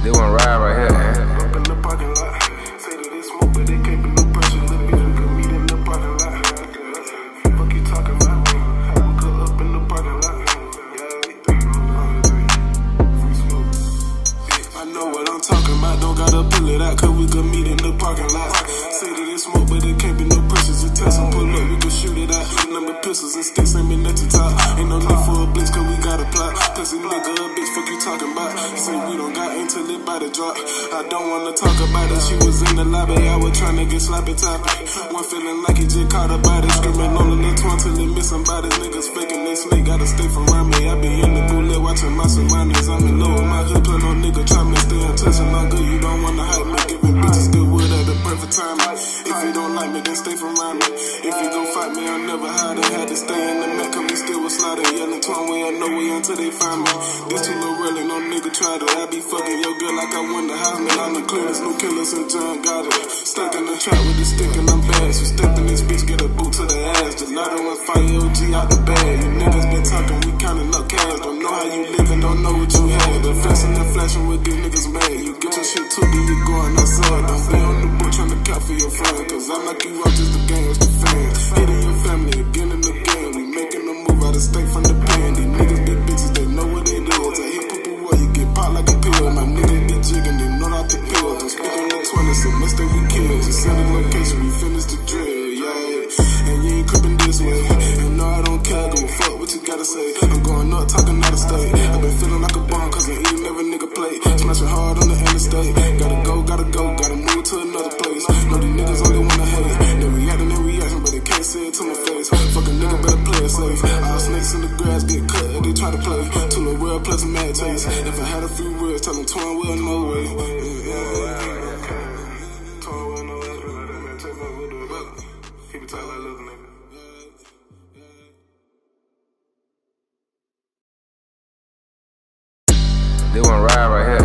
They wanna ride right here, man. Up in the parking lot. Say that they smoke, but they can't put no pressure. Little bitch, we could meet in the parking lot. Fuck you talking about? We could up in the parking lot. Free smoke. I know what I'm talking about. Don't gotta pull it out, cause we could meet in the parking lot. Say that they smoke, but they can't be no pressure. Just test them, pull up, we could shoot it out. Number pistols and sticks, ain't me nothing to talk. Ain't no need for a blitz, cause we got a plot. Pussy nigga, a bitch, fuck you talking about? Say we don't got until it by the drop. I don't wanna talk about it. She was in the lobby, I was tryna get sloppy toppy. One feeling like he just caught a body, screaming on the little twin till he missing bodies. Niggas faking they slick, gotta stay from around me. I be in the bullet watching my surroundings. I'm in low with my hood, play no nigga, try me stay in touch and I'm good. You don't wanna hype me, giving bitches good wood at the perfect time. If you don't like me, then stay from around me. If you gon' fight me, I'll never hide it. Had to stay in the Mac, cause we still was sliding, yelling twine way, I know way until they find me. This too low really, no nigga try to. I be fucking your girl like I won the house, man. I'm the cleanest, no killers and John got it. Stuck in the trap with the stick and I'm bad. So step in this bitch, get a boot to the ass. Gelato and fire OG out the bag. You niggas been talking, we counting up cash. Don't know how you living, don't know what you had. The flashing and flashing with these niggas mad. You get your shit too, then you going outside. Don't be on the boat trying to count for your friend. Cause I knock you out just the game, it's the fans. Hitting your family again and again. We making a move out of state from the pen. These niggas be bitches, they know what they do. It's a hip hop war, you get popped like a pill. My niggas be jigging, they know not the pill. Don't speak on the 20, so mistake we kill. Just send a location, we finish the drill, yeah. And you ain't creeping this way. And no, I don't care, go fuck what you gotta say. I'm going up, talking out of state. I've been feeling like a bomb, cause I eating every nigga plate. Smashing hard on the interstate. Gotta move to another place. Know these niggas only wanna hate. They reacting and reaction, but they can't say it to my face. Fuck a nigga, better play it safe. All snakes in the grass get cut and they try to play. To the real pleasant mad taste. If I had a few words, tell them twine will no way. Twine will no way. Keep it tight like little nigga. They wanna ride right here.